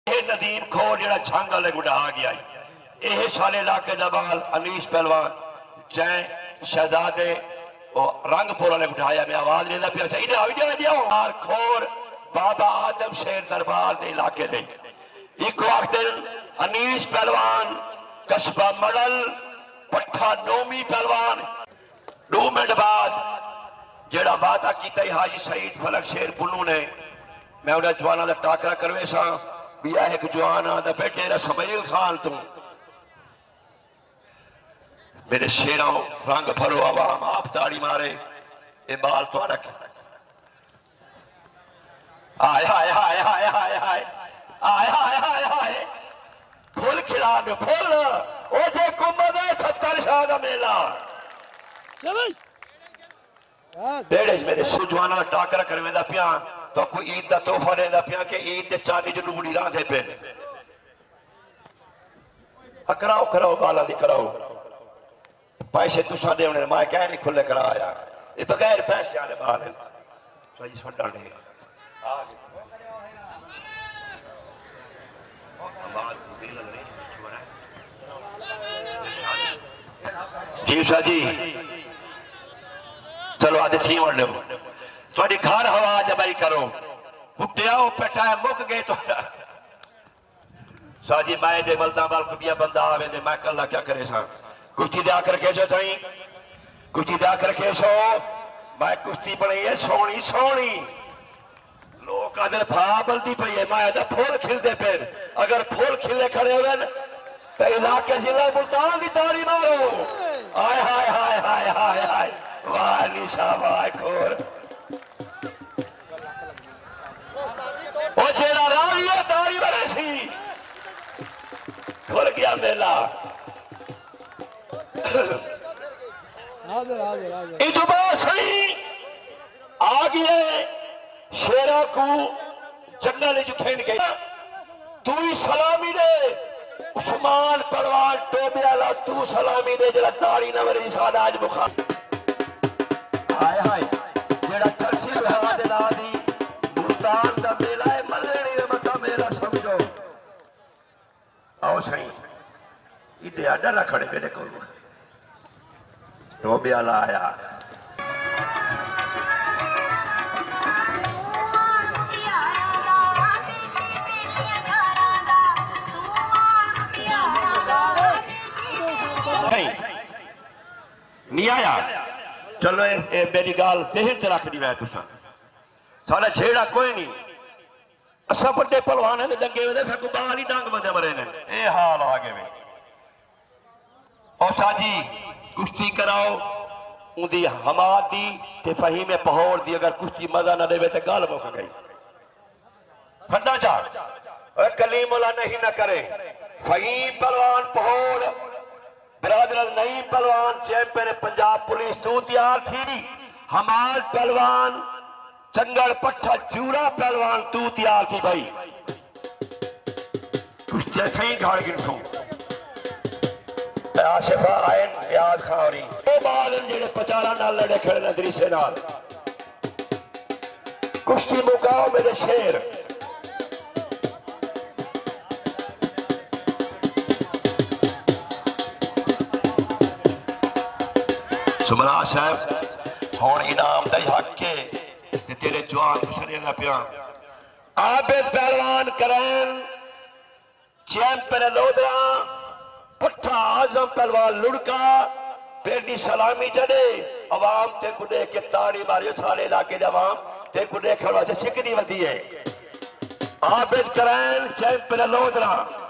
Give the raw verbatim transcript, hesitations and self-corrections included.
नदीम खोर जो छंग वाले गुडा गया यह सारे इलाके का बाल अनीश पहलवान जै शहजादे रंगपुर वाले उठाया मैं आवाज लेना पिया खोर बाबा आदम शेर दरबार के इलाके दे एक वक्त अनीश पहलवान कस्बा मडल पट्ठा नोमी पहलवान दो मिनट बाद जेड़ा वादा किया हाजी सईद फलक शेर पुन्नू ने मैं उन्हें जवाना का टाकरा करवे सा भी एक जवान आदा बेटे रसमईल खान तू मेरे शेरों रंग भरो आवाम आप ताड़ी मारे ये बाल तो रख आय हाय हाय हाय हाय हाय आय हाय हाय हाय फुल खिला दो फुल ओ जे कुंभ में छत्तर शाह का मेला बेड़े मेरे सुजवाना टाकरा करवे दा पिया तो कोई ईद का तोहफा देता पिया कि ईद के चांदी जो लूड़ी रांधे पे कराओ कराओ बाला दी कराओ पैसे तुसा दे मैं कह नहीं खुले कराया ये बगैर पैसे वाले बाल जी सा जी चलो आज थी वड़ लो थोड़ी घर हवा जबाई करो पुटियाओ पेटा मुक गए तो साजी मैं दे बलदा बाल कुबिया बंदा आवे दे मैं कल्ला क्या करे सा कुश्ती दे आकर के सो थई कुश्ती दे आकर के सो मैं कुश्ती बनाई है सोनी सोनी लोग आदर भा बलदी पई है मैं दा फूल खिलदे पे अगर फूल खिले खड़े होवे तो इलाके जिला मुल्तान दी ताड़ी मारो हाय हाय हाय हाय हाय हाय वाह निशा वाह खोर ओ जेड़ा राविया तारी बने सी खुल गया मेला हाजिर हाजिर हाजिर इतबा सही आ गए शेरों को जंगल जो खेल गए तू ही सलामी दे उस्मान परवान टोबे वाला तू सलामी दे जरा तारी न वरी सादा आज बुखार हाय हाय जेड़ा चर्ची लहा दे ला दी मुल्तान दा मेला है मल्लेनी दे मता मेला समझो आओ सही इधे आडा ना खड़े मेरे को टोबे वाला आया नहीं आया चलो ए, ए, मेरी गाल देहन च रख दी मैं तुसा सारा छेड़ा कोई नहीं असा बड़े पहलवान है डंगे हुए सगु बाल ही डंग बंदे मरे ने ए हाल आ गए और साजी कुश्ती कराओ उदी हमाद दी ते फहीम पहौड़ दी अगर कुश्ती मजा ना देवे तो गाल मुक गई फंडा चार कलीमुल्लाह नहीं ना करे फहीम पहलवान पहौड़ बिरादर नहीं पहलवान चैंपियन पंजाब पुलिस तू तैयार थी हमाल पहलवान चंगड़ पट्ठा चूरा पहलवान तू तैयार थी भाई कुश्ती थी घाड़ गिनसू आसिफा आयन याद खारी ओ बालन जेड़े पचारा नाल लड़े खड़े ने दरीसे नाल कुश्ती मुकाओ मेरे शेर सुमरा साहब हुण इनाम दा हक के ते तेरे जवान गुसरे ना पिया आबिद पहलवान करैन चैंपियन लोधरा पट्ठा आजम पहलवान लुड़का पेड़ी सलामी चढ़े अवाम ते कुडे के ताड़ी मारियो सारे इलाके दे अवाम ते कुडे खड़वा से सिकदी वधी है आबिद करैन चैंपियन लोधरा